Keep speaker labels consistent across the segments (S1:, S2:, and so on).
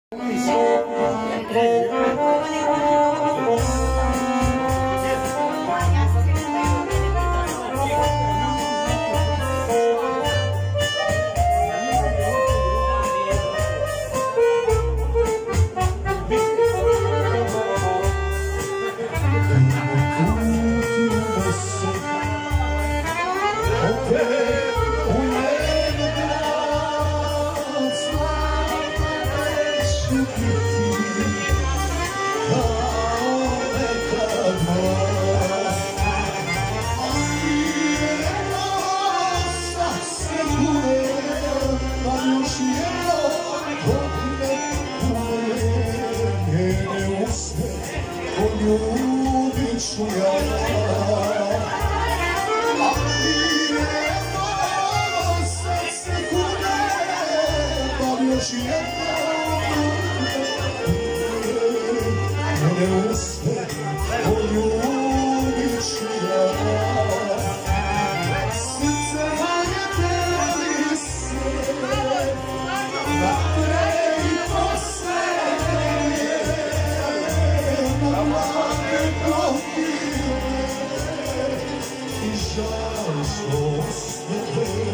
S1: Ljubit ću ja, ali jedno srce kune, bar još jedno ne uspe, poljubit ću ja. Srce moje deli se, napre i poslednje, na mlade godine i žal što ostane.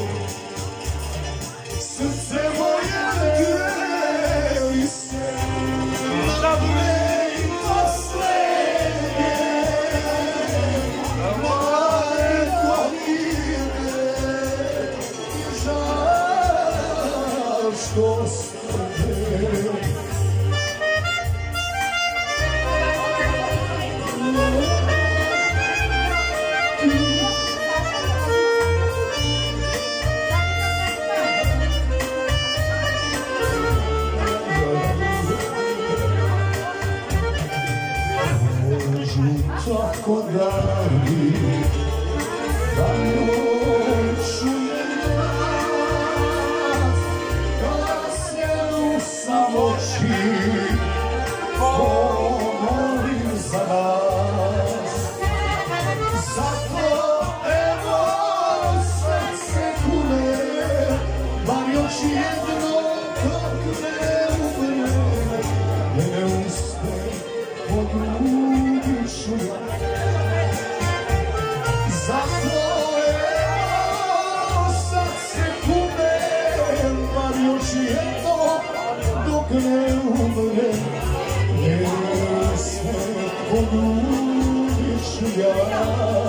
S1: Srce moje deli se, napre i poslednje, na mlade godine i žal što ostane. Tako dragi, da noću nas, kada se u samoći pomolim za nas. Zato evo srce kune, bar još jedno dok ne umre, ne uspe poljubit ću ja. Zato evo srce kune, bar još jedno dok ne umre, ne uspe poljubit ću ja.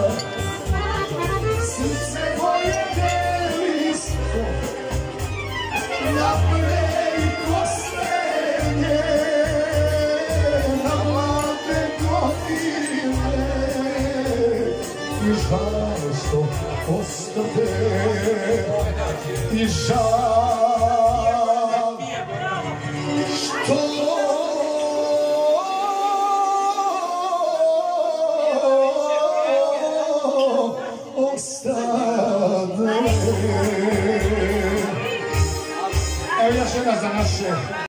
S1: Srce moje deli se, napre i poslednje, na mlade godine i žal što ostade, i žal što ostade. Evo još jedna za naše